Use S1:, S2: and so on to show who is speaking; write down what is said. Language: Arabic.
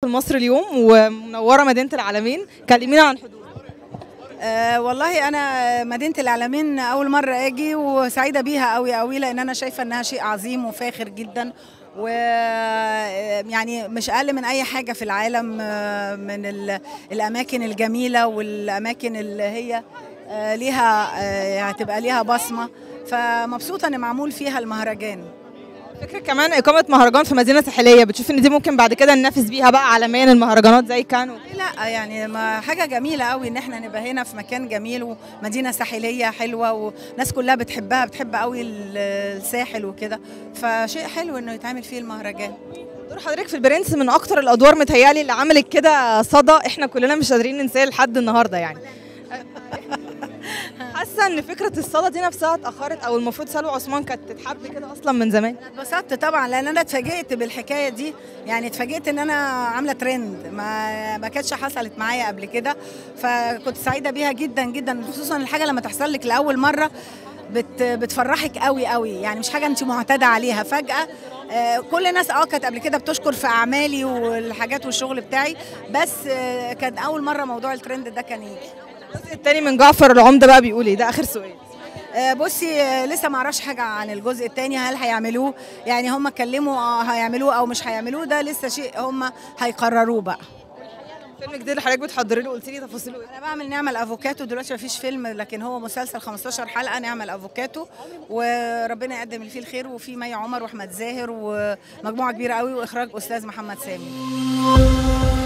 S1: مصر اليوم ومنوره مدينه العالمين، كلمينا عن حضور.
S2: والله انا مدينه العالمين اول مره اجي وسعيده بيها قوي قوي، لان انا شايفه انها شيء عظيم وفاخر جدا، ويعني مش اقل من اي حاجه في العالم، من الاماكن الجميله والاماكن اللي هي ليها هتبقى ليها بصمه، فمبسوطه ان معمول فيها المهرجان.
S1: فكرة كمان إقامة مهرجان في مدينة ساحلية، بتشوف إن دي ممكن بعد كده ننافس بيها بقى عالميا المهرجانات زي كانو؟
S2: لا يعني ما حاجة جميلة قوي إن احنا نبقى هنا في مكان جميل ومدينة ساحلية حلوة والناس كلها بتحبها، بتحب قوي الساحل وكده، فشيء حلو إنه يتعمل فيه المهرجان.
S1: دور حضرتك في البرنس من أكتر الأدوار متهيألي اللي عملت كده صدى إحنا كلنا مش قادرين ننساه لحد النهاردة يعني. حاسه ان فكره الصاله دي نفسها اتاخرت، او المفروض سلوى عثمان كانت تتحب كده اصلا من زمان؟
S2: اتبسطت طبعا، لان انا اتفاجئت بالحكايه دي، يعني اتفاجئت ان انا عامله ترند ما كانتش حصلت معايا قبل كده، فكنت سعيده بيها جدا جدا، خصوصا الحاجه لما تحصل لك لاول مره بتفرحك قوي قوي، يعني مش حاجه انت معتاده عليها فجاه. كل الناس كانت قبل كده بتشكر في اعمالي والحاجات والشغل بتاعي، بس كان اول مره موضوع الترند ده كان يجي.
S1: الجزء الثاني من جعفر العمدة بقى بيقول ايه؟ ده اخر سؤال.
S2: بصي لسه ما اعرفش حاجه عن الجزء الثاني، هل هيعملوه؟ يعني هم اتكلموا هيعملوه او مش هيعملوه، ده لسه شيء هم هيقرروه بقى.
S1: فيلم جديد اللي حضرتك بتحضري له قلتي لي تفاصيله ايه؟
S2: انا بعمل نعمل افوكاتو دلوقتي، ما فيش فيلم لكن هو مسلسل 15 حلقه نعمل افوكاتو، وربنا يقدم اللي فيه الخير، وفي مي عمر واحمد زاهر ومجموعه كبيره قوي، واخراج استاذ محمد سامي.